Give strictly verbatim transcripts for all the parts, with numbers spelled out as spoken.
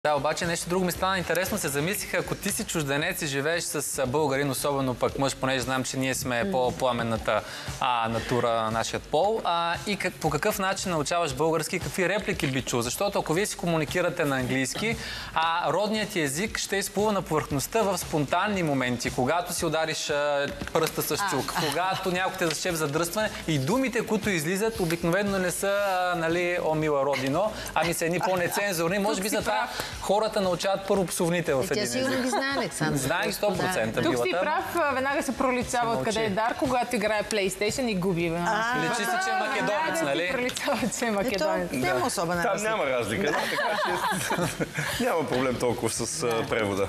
Да, обаче нещо друго ми стана интересно. Се замислиха, ако ти си чужденец и живееш с българин, особено пък мъж, понеже знам, че ние сме mm. по-пламенната а, натура на нашия пол. А, и как, по какъв начин научаваш български, какви реплики би чул? Защото ако вие си комуникирате на английски, а родният ти език ще изплува на повърхността в спонтанни моменти, когато си удариш а, пръста с чук, а. когато някой те заче в задръстване и думите, които излизат, обикновено не са, а, нали, о мила родино, ами са едни по-нецензурни. Може би за това хората научават първо псовните в един език. Тя сигурно ги знае, Александър. Знае ги сто процента. Тук си прав, веднага се проличава откъде е Дар, когато играе PlayStation и губи. Личи си, че е македонец, нали? Да, проличава, че е македонец. Няма особена разлика. Там няма разлика, така че няма проблем толкова с превода.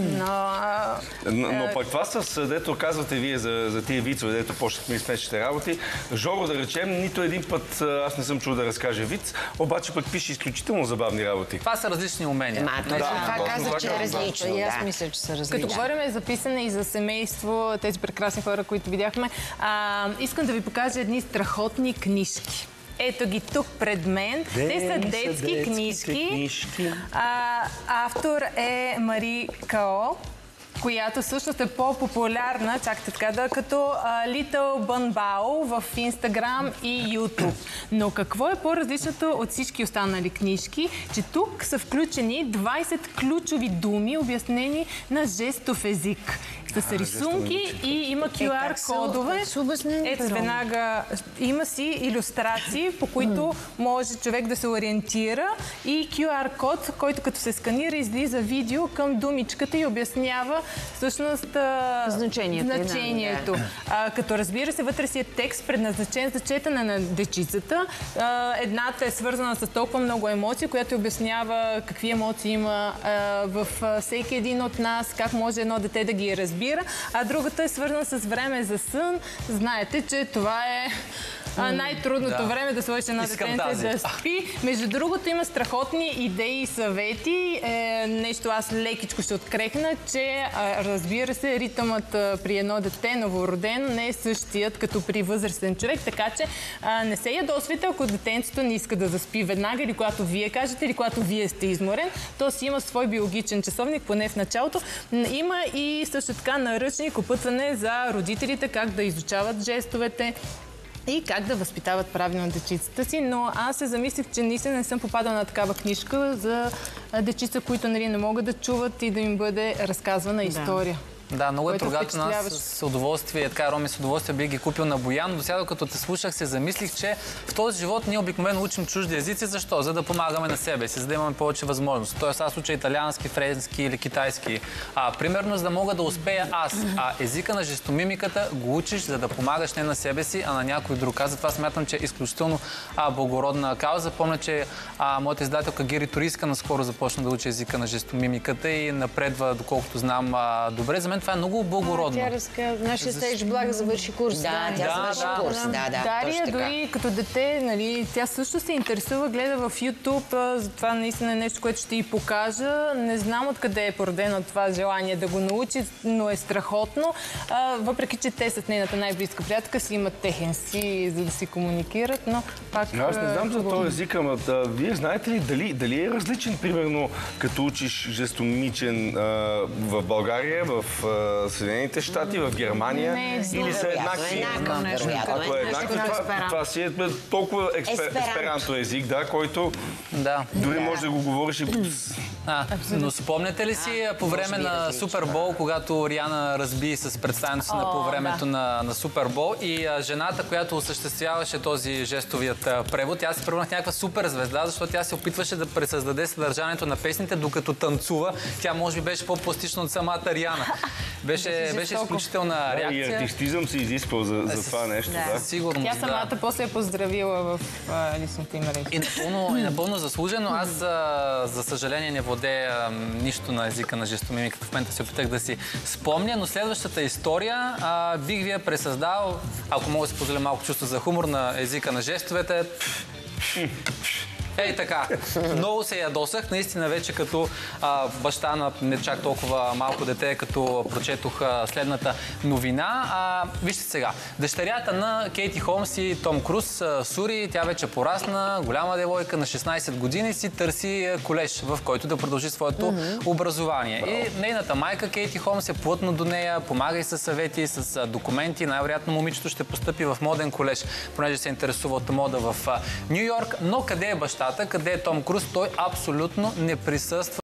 Но пък това с, дето казвате вие за тия вицове, дето почнахме и смешните работи, Жоро, да речем, нито един път аз не съм чул да разкаже виц, обаче пък пише изключително забавни работи. Това са различни умения. Това казах, че е различно. И аз мисля, че са различни. Като говорим за писане и за семейство, тези прекрасни хора, които видяхме, а, искам да ви покажа едни страхотни книжки. Ето ги тук пред мен. Те, Те са детски книжки. книжки. А, автор е Мари Као, която всъщност е по-популярна, чакайте така да, като uh, Little Bun Bao в Instagram и YouTube. Но какво е по-различното от всички останали книжки? Че тук са включени двайсет ключови думи, обяснени на жестов език. С рисунки и има кю ар кодове. Ето веднага има си илюстрации, по които може човек да се ориентира и кю ар код, който като се сканира, излиза видео към думичката и обяснява всъщност значението. значението. Да, да. А, като разбира се, вътре си е текст, предназначен за четене на дечицата. А, едната е свързана с толкова много емоции, която обяснява какви емоции има а, в всеки един от нас, как може едно дете да ги разбира. А другата е свързана с време за сън. Знаете, че това е най-трудното да. време да сложиш едно детенце да спи. Между другото има страхотни идеи и съвети. Е, нещо аз лекичко ще открехна, че а, разбира се, ритъмът а, при едно дете новородено не е същият като при възрастен човек, така че а, не се ядосвайте, ако детенцето не иска да заспи веднага или когато вие кажете, или когато вие сте изморен. То си има свой биологичен часовник, поне в началото. Има и също така наръчник, опътване за родителите, как да изучават жестовете и как да възпитават правилно дечицата си, но аз се замислих, че наистина не съм попадала на такава книжка за дечица, които, нали, не могат да чуват и да им бъде разказвана история. Да, много е трогателно. Аз с удоволствие, така, Роми, с удоволствие бих ги купил на Боян, но досега, като те слушах, се замислих, че в този живот ние обикновено учим чужди езици. Защо? За да помагаме на себе си, за да имаме повече възможности. Тоест аз уча италиански, френски или китайски. А, примерно, за да мога да успея аз. А езика на жестомимиката го учиш, за да помагаш не на себе си, а на някой друг. Аз затова смятам, че е изключително а, благородна кауза. Помня, че а, моята издателка Гери Туриска наскоро започна да учи езика на жестомимиката и напредва, доколкото знам, а, добре. За мен това е много благородно. А, тя разказва. Нашия стеж Блага завърши курс. Да, тя да, завърши да, курс. Да, да, Дария дори като дете, нали, тя също се интересува, гледа в YouTube, затова наистина е нещо, което ще й покажа. Не знам откъде е породено това желание да го научи, но е страхотно. А, въпреки, че те с нейната най-близка приятелка си имат техен си, за да си комуникират, но пак... Аз не знам за този език, ама да, вие знаете ли дали, дали е различен, примерно, като учиш жестомимичен а, в България, в Съединените щати, в Германия, не, или са еднакви? Ако е еднакви, това, това си е толкова експер, есперанто език, да, който да. дори може да го говориш и... А, но спомняте ли си по време на Супербол, когато Риана разби с представянето си на по времето да. на, на Супербол и а, жената, която осъществяваше този жестовият а, превод, тя се превърна в някаква супер звезда, защото тя се опитваше да пресъздаде съдържанието на песните, докато танцува. Тя може би беше по-пластична от самата Риана. Беше, беше изключителна реакция. И артистизъм се изисква за, за това нещо. Да. Да. Сигурно. Тя самата да. после е поздравила в а, личната им реч. И напълно, и напълно заслужено. Аз, за, за съжаление, не владея нищо на езика на жестомимиката. В момента се опитах да си спомня, но следващата история а, бих ви я пресъздал, ако мога да си позволя малко чувство за хумор на езика на жестовете. Ей така, много се ядосах, наистина вече като а, баща на не чак толкова малко дете, като прочетох а, следната новина. А, вижте сега, дъщерята на Кейти Холмс и Том Круз, а, Сури, тя вече порасна, голяма девойка на шестнайсет години, си търси колеж, в който да продължи своето mm-hmm. образование. Браво. И нейната майка Кейти Холмс е плътно до нея, помага и с съвети, с а, документи. Най-вероятно момичето ще постъпи в моден колеж, понеже се интересува от мода в Ню Йорк. Но къде е бащата, къде е Том Круз, той абсолютно не присъства